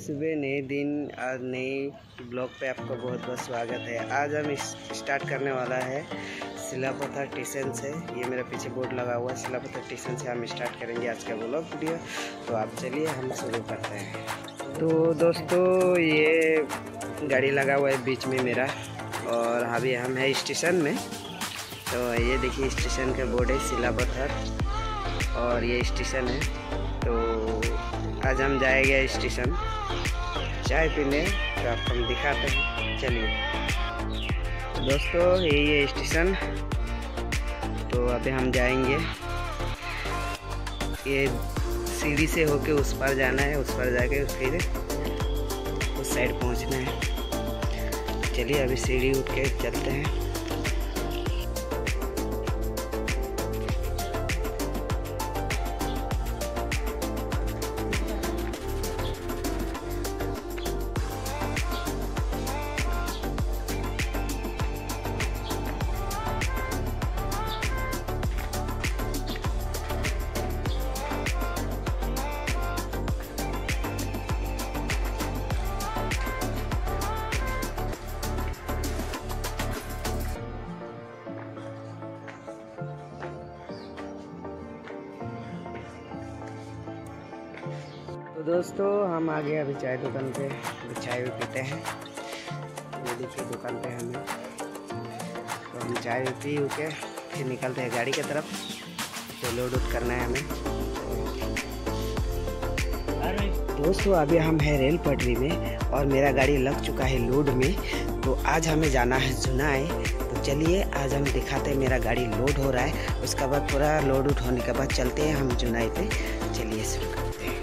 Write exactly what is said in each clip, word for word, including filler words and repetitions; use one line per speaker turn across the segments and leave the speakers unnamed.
सुबह नए दिन और नए ब्लॉग पे आपका बहुत बहुत स्वागत है। आज हम स्टार्ट करने वाला है सिलापत्थर स्टेशन से। ये मेरा पीछे बोर्ड लगा हुआ है, सिलापत्थर स्टेशन से हम स्टार्ट करेंगे आज का ब्लॉग वीडियो। तो आप चलिए हम शुरू करते हैं। तो दोस्तों ये गाड़ी लगा हुआ है बीच में मेरा, और अभी हम है स्टेशन में। तो ये देखिए स्टेशन का बोर्ड है सिलापत्थर, और ये स्टेशन है। तो आज हम जाएंगे स्टेशन चाय पीने, तो आपको हम दिखाते हैं। चलिए दोस्तों यही है स्टेशन। तो अभी हम जाएंगे, ये सीढ़ी से होके उस पार जाना है, उस पार जाके फिर उस साइड पहुंचना है। चलिए अभी सीढ़ी उठ के चलते हैं। तो दोस्तों हम आ गए अभी चाय दुकान पे, तो चाय भी पीते हैं। ये देखिए दुकान पे हमें, तो हम चाय भी पी के फिर निकलते हैं गाड़ी की तरफ। तो लोड उठ करना है हमें। दोस्तों अभी हम हैं रेल पटरी में, और मेरा गाड़ी लग चुका है लोड में। तो आज हमें जाना है जुनाई। तो चलिए आज हम दिखाते हैं, मेरा गाड़ी लोड हो रहा है। उसके बाद पूरा लोड उठ होने के बाद चलते हैं हम जुनाई पे। चलिए शुरू करते हैं।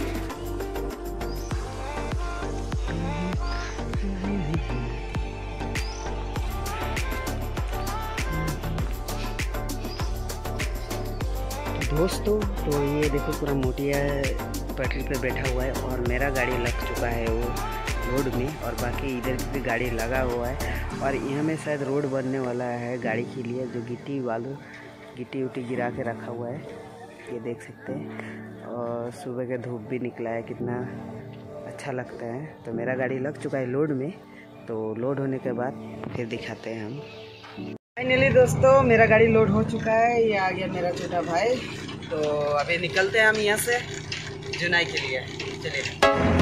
दोस्तों तो ये देखो पूरा मोटिया पटरी पे बैठा हुआ है, और मेरा गाड़ी लग चुका है वो रोड में, और बाकी इधर भी गाड़ी लगा हुआ है। और यहाँ में शायद रोड बनने वाला है गाड़ी के लिए, जो गिट्टी वालू गिट्टी उट्टी गिरा के रखा हुआ है, ये देख सकते हैं। और सुबह के धूप भी निकला है, कितना अच्छा लगता है। तो मेरा गाड़ी लग चुका है लोड में, तो लोड होने के बाद फिर दिखाते हैं हम। फाइनली दोस्तों मेरा गाड़ी लोड हो चुका है। ये आ गया मेरा छोटा भाई। तो अभी निकलते हैं हम यहाँ से जुनाई के लिए। चलिए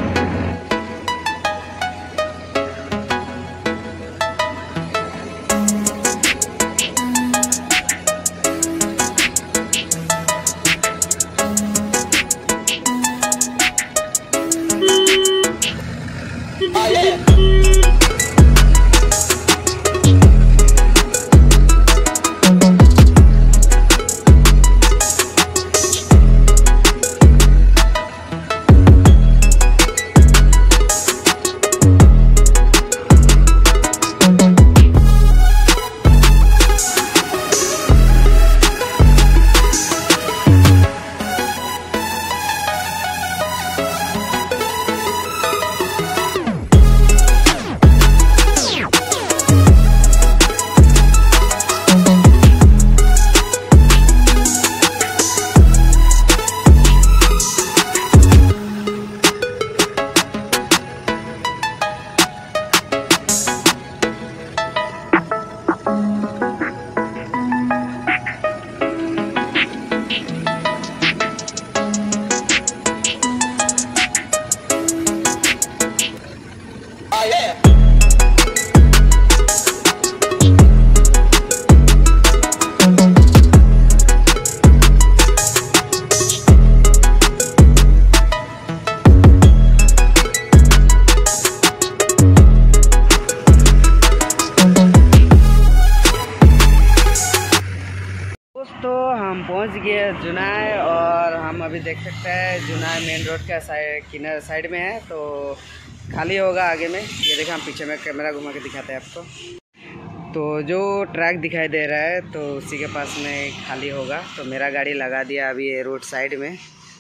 हम पहुंच गए जुनाई, और हम अभी देख सकते हैं जुनाई मेन रोड का साइड किनारे साइड में है। तो खाली होगा आगे में। ये देखो हम पीछे में कैमरा घुमा के दिखाते हैं आपको। तो जो ट्रैक दिखाई दे रहा है तो उसी के पास में खाली होगा। तो मेरा गाड़ी लगा दिया अभी ये रोड साइड में।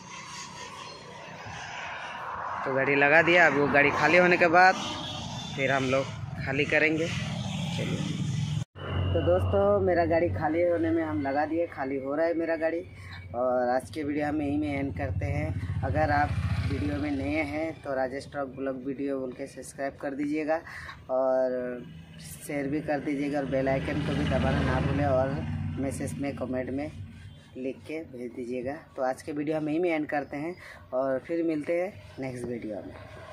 तो गाड़ी लगा दिया, अभी वो गाड़ी खाली होने के बाद फिर हम लोग खाली करेंगे। चलिए तो दोस्तों मेरा गाड़ी खाली होने में हम लगा दिए, खाली हो रहा है मेरा गाड़ी। और आज के वीडियो हम यहीं में एंड करते हैं। अगर आप वीडियो में नए हैं तो राजेश टॉक ब्लॉग वीडियो बोल के सब्सक्राइब कर दीजिएगा और शेयर भी कर दीजिएगा और बेल आइकन को भी दबाना ना भूलें और मैसेज में कमेंट में लिख के भेज दीजिएगा। तो आज के वीडियो हम यहीं में एंड करते हैं और फिर मिलते हैं नेक्स्ट वीडियो में।